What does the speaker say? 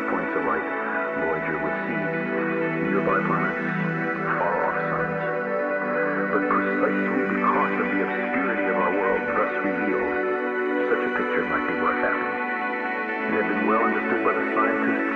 other points of light, Voyager would see nearby planets, far-off suns. But precisely because of the obscurity of our world thus revealed, such a picture might be worth having. It had been well understood by the scientists